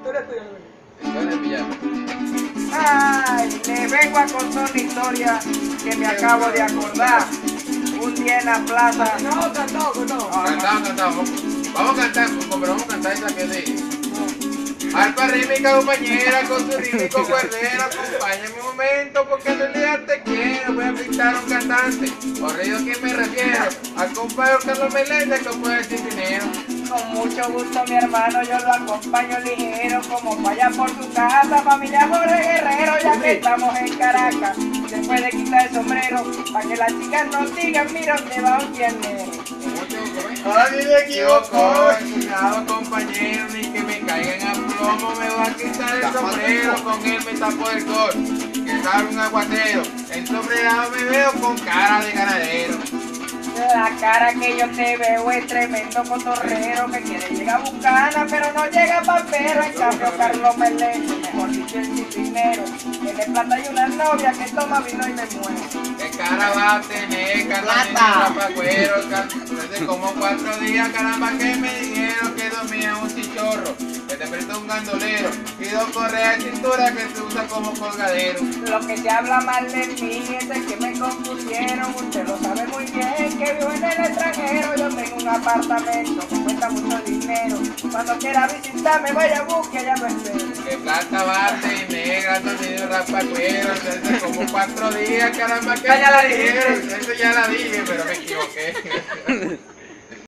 historia tuya, Historia de villano. Ay, le vengo a contar una historia que me acabo de acordar. Un día en la plaza. no, cantado. Cantado. Vamos a cantar, pero vamos a cantar esa que dice. Alfa rítmica compañera con su rítmico cuerdero, acompáñame un momento porque en realidad te quiero. Voy a pintar a un cantante, corrido que me refiero, al compadre Carlos Meléndez que puede decir dinero. Con mucho gusto mi hermano, yo lo acompaño ligero, como vaya por su casa, familia Jorge Guerrero, ya que estamos en Caracas. Se puede quitar el sombrero, para que las chicas nos digan, mira dónde va un tiernero. Nadie me equivocó, cuidado compañero, ni que me caigan a plomo, me va a quitar el sombrero, con él me tapo el gol, que sale un aguatero, el sombrerado me veo con cara de ganadero. La cara que yo te veo es tremendo cotorrero que quiere llegar a Bucana, pero no llega pa' pero. En cambio Carlos Meléndez, mejor dicho el sin dinero, tiene plata y una novia que toma vino y me muere. ¿Qué cara va a tener, carnalito, rapagüero? Desde como 4 días, caramba, que me dijeron que dormía un chichorro, que te prestó un gandolero, y 2 correas de cintura que se usa como colgadero. Lo que se habla mal de mí es el que me confundieron, usted lo sabe muy bien, que vivo en el extranjero, yo tengo un apartamento que cuesta mucho dinero, cuando quiera visitarme vaya a buscar, ya lo espero. Que plata bate, negra, dormido, rapagüero, desde como 4 días, caramba, que Ya la dijeron, eso ya la dije, pero me equivoqué.